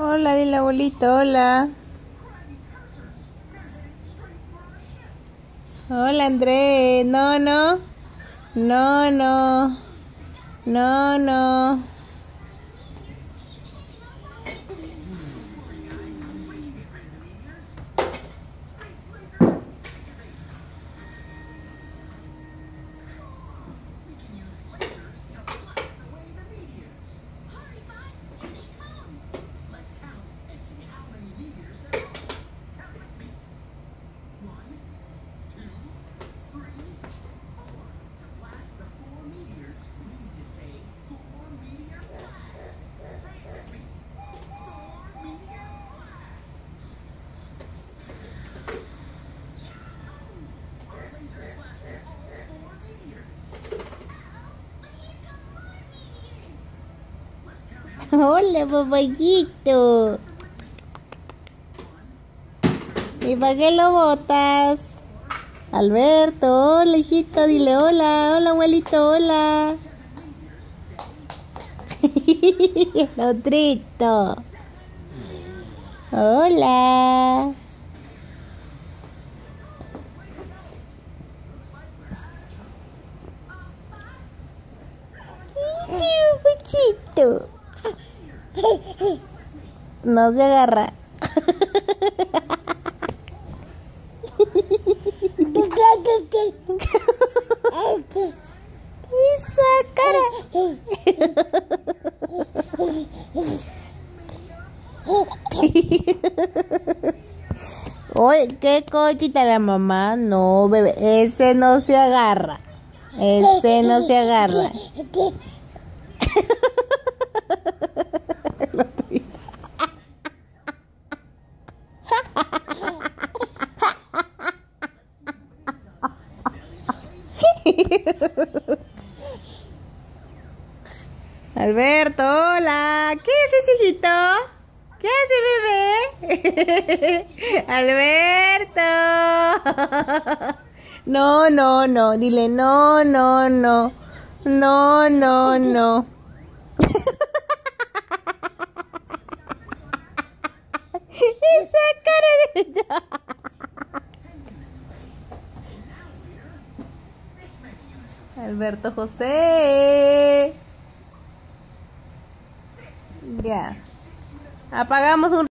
Hola, dile abuelito, hola. Hola, Andrés. No, no. No, no. No, no. Hola, papayito. ¿Y para qué lo botas? Alberto, hola, hijito, dile hola. Hola, abuelito, hola. El otrito. Hola. Poquito. No se agarra. Esa cara. Oye, ¿qué cochita la mamá? No, bebé, ese no se agarra. Ese no se agarra. Alberto, hola. ¿Qué haces, hijito? ¿Qué hace, bebé? Alberto. No, no, no. Dile no, no, no. No, no, no. Esa cara de... Alberto José. Ya. Apagamos un